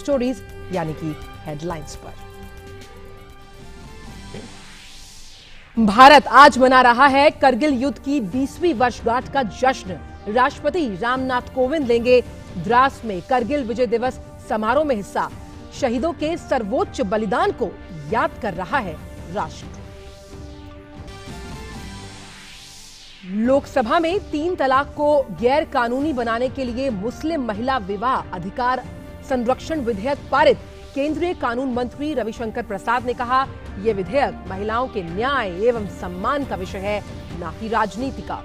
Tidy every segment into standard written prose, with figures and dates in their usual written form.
Stories यानी कि headlines पर। भारत आज मना रहा है करगिल युद्ध की 20वीं वर्षगांठ का जश्न। राष्ट्रपति रामनाथ कोविंद लेंगे द्रास में करगिल विजय दिवस समारोह में हिस्सा। शहीदों के सर्वोच्च बलिदान को याद कर रहा है राष्ट्र। लोकसभा में 3 तलाक को गैर कानूनी बनाने के लिए मुस्लिम महिला विवाह अधिकार संरक्षण विधेयक पारित। केंद्रीय कानून मंत्री रविशंकर प्रसाद ने कहा, यह विधेयक महिलाओं के न्याय एवं सम्मान का विषय है, न कि राजनीति का।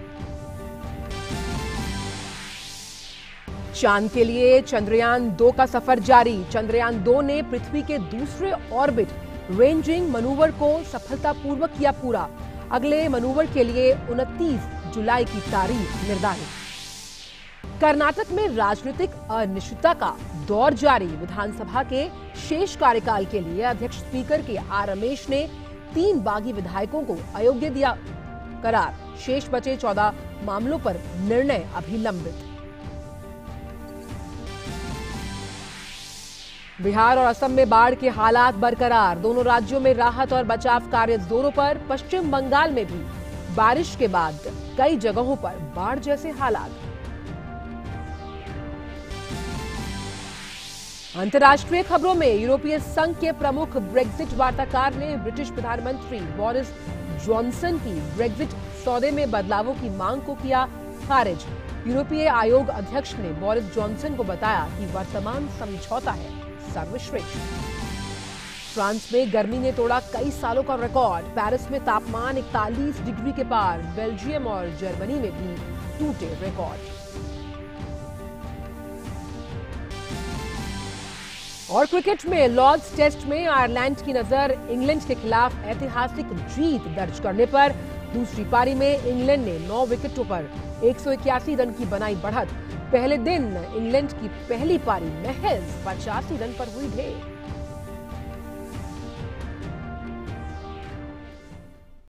चांद के लिए चंद्रयान 2 का सफर जारी। चंद्रयान 2 ने पृथ्वी के दूसरे ऑर्बिट रेंजिंग मनूवर को सफलतापूर्वक किया पूरा। अगले मनूवर के लिए 29 जुलाई की तारीख निर्धारित। कर्नाटक में राजनीतिक अनिश्चितता का दौर जारी। विधानसभा के शेष कार्यकाल के लिए अध्यक्ष स्पीकर के आर रमेश ने 3 बागी विधायकों को अयोग्य दिया करार। शेष बचे 14 मामलों पर निर्णय अभी लंबित। बिहार और असम में बाढ़ के हालात बरकरार। दोनों राज्यों में राहत और बचाव कार्य जोरों पर। पश्चिम बंगाल में भी बारिश के बाद कई जगहों पर बाढ़ जैसे हालात। अंतर्राष्ट्रीय खबरों में यूरोपीय संघ के प्रमुख ब्रेक्जिट वार्ताकार ने ब्रिटिश प्रधानमंत्री बोरिस जॉनसन की ब्रेक्जिट सौदे में बदलावों की मांग को किया खारिज। यूरोपीय आयोग अध्यक्ष ने बोरिस जॉनसन को बताया कि वर्तमान समझौता है सर्वश्रेष्ठ। फ्रांस में गर्मी ने तोड़ा कई सालों का रिकॉर्ड। पेरिस में तापमान 41 डिग्री के पार। बेल्जियम और जर्मनी में भी टूटे रिकॉर्ड। और क्रिकेट में लॉर्ड्स टेस्ट में आयरलैंड की नजर इंग्लैंड के खिलाफ ऐतिहासिक जीत दर्ज करने पर। दूसरी पारी में इंग्लैंड ने 9 विकेटों पर 181 रन की बनाई बढ़त। पहले दिन इंग्लैंड की पहली पारी महज 85 रन पर हुई ढेर।